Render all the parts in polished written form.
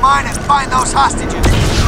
mine and find those hostages.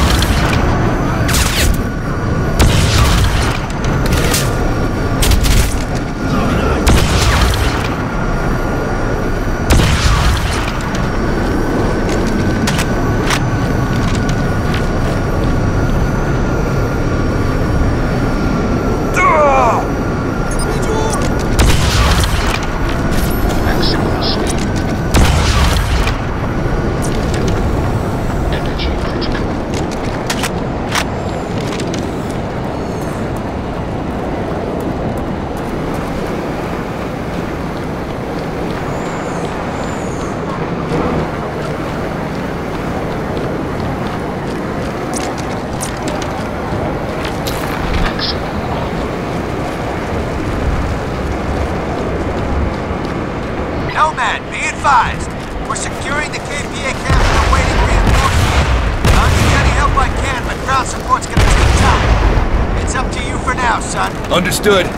We're securing the KPA camp and awaiting reinforcements. I'll give you any help I can, but ground support's gonna take time. It's up to you for now, son. Understood.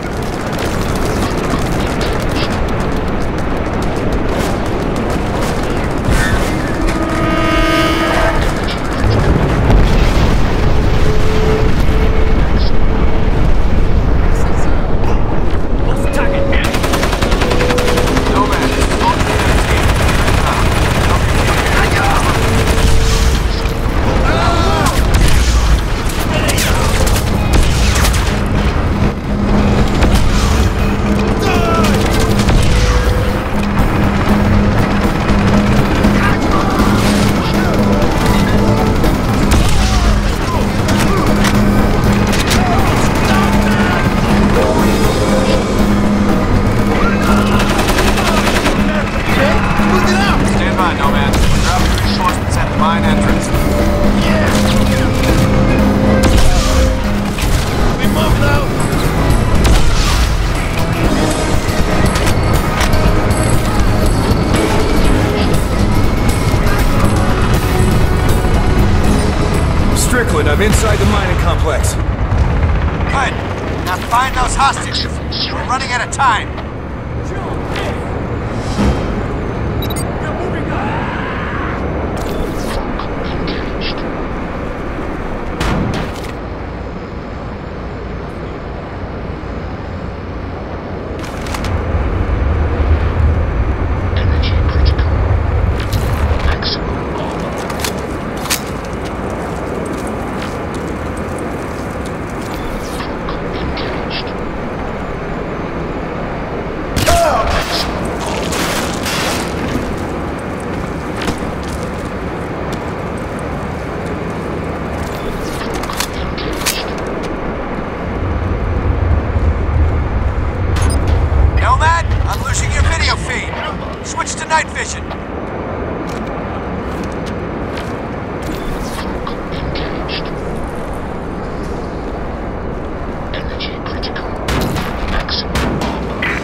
I'm inside the mining complex. Good. Now find those hostages. We're running out of time. Switch to night vision. Energy critical. Maximum armor.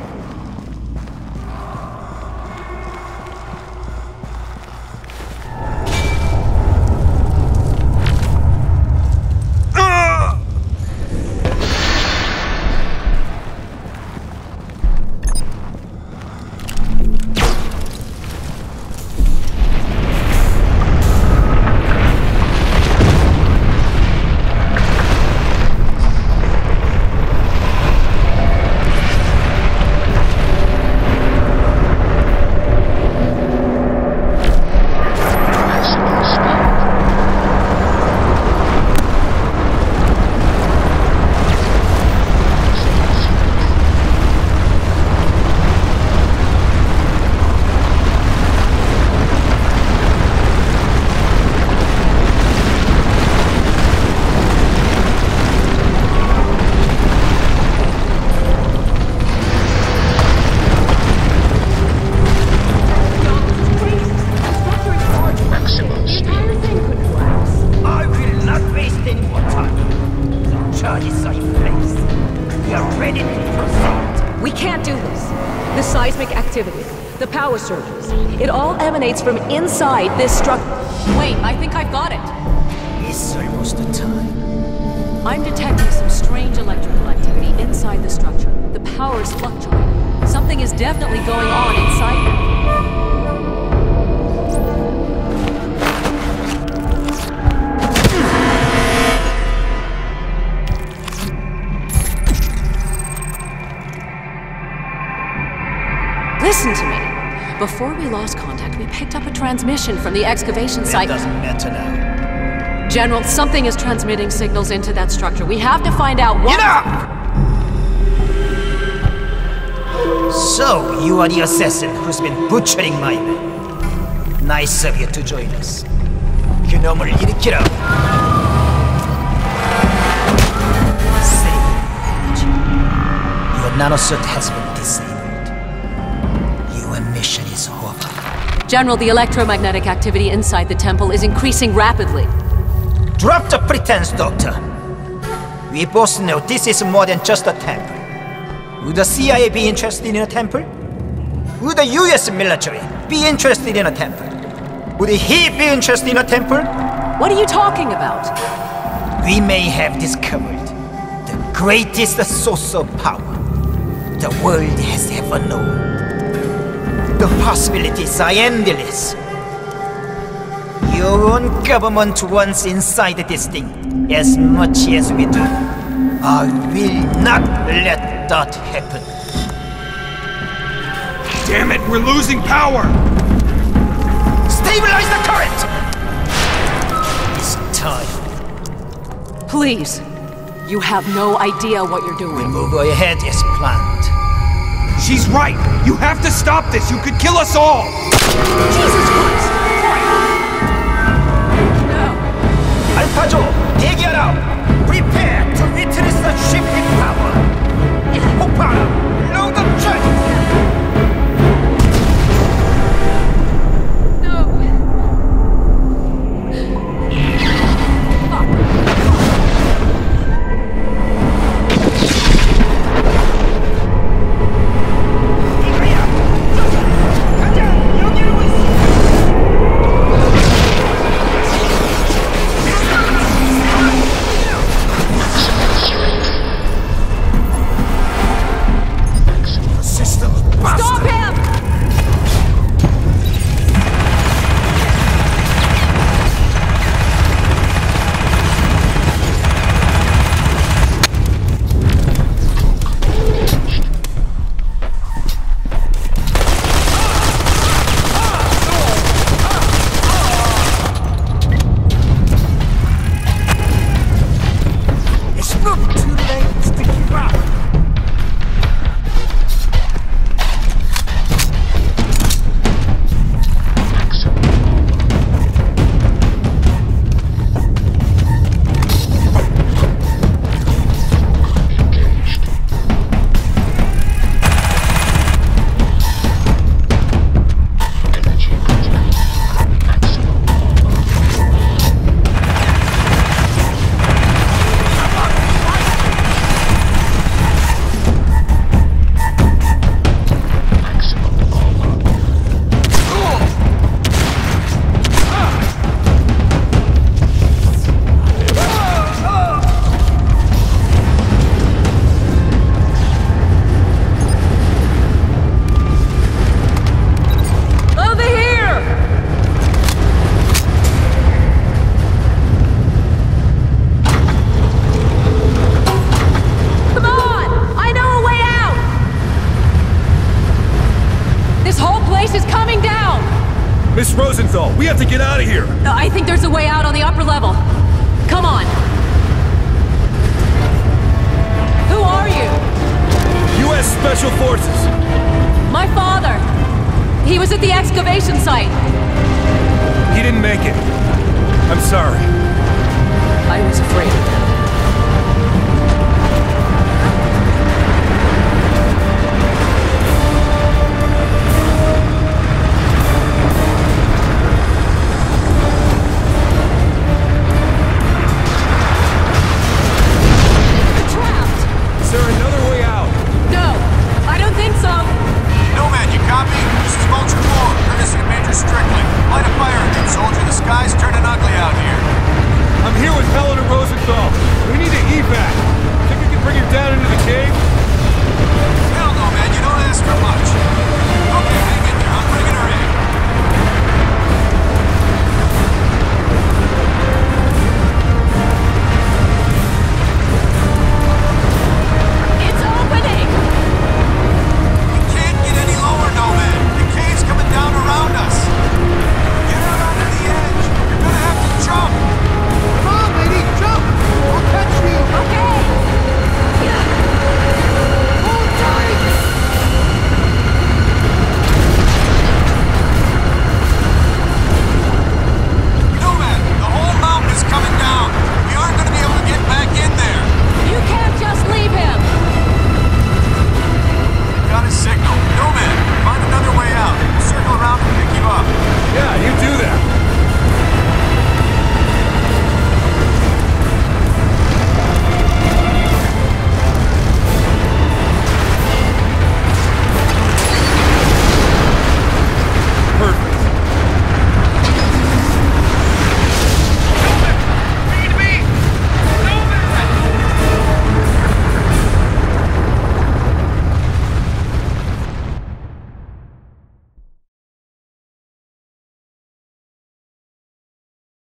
The power surges. It all emanates from inside this structure. Wait, I think I've got it. It's almost the time. I'm detecting some strange electrical activity inside the structure. The power is fluctuating. Something is definitely going on inside it. Before we lost contact, we picked up a transmission from the excavation That site. doesn't matter now. General, something is transmitting signals into that structure. We have to find out what... Enough! So, you are the assassin who's been butchering my men. Nice of you to join us. 그놈을 일으키라. Sage, your nanosuit has been disabled. Your mission is over. General, the electromagnetic activity inside the temple is increasing rapidly. Drop the pretense, Doctor. We both know this is more than just a temple. Would the CIA be interested in a temple? Would the US military be interested in a temple? Would he be interested in a temple? What are you talking about? We may have discovered the greatest source of power the world has ever known. The possibilities are endless. Your own government wants inside this thing as much as we do. I will not let that happen. Damn it, we're losing power! Stabilize the current! It's time. Please. You have no idea what you're We doing. move ahead as planned. She's right! You have to stop this! You could kill us all! Jesus Christ! No. 알파조, 대기하라! Prepare to witness the shift in power! 폭발! Load up charges! No. 이거야! 가자! 여기로 있어! System busted! Stop him! It's not too late to give up! Energy critical. Maximum armor. Over here! Come on! I know a way out! This whole place is coming down! Miss Rosenthal, we have to get out of here! I think there's a way out on the upper level. Come on. Who are you? U.S. Special Forces! My father. He was at the excavation site. He didn't make it. I'm sorry. I was afraid of him. We're trapped. Is there another way out? No, I don't think so. Nomad, you copy? This is Vulture 4, courtesy of Major Strickland. Light a fire engine, soldier. The sky's turning ugly out here. I'm here with Helen and Rosenthal. We need to evac. Think we can bring him down into the cave?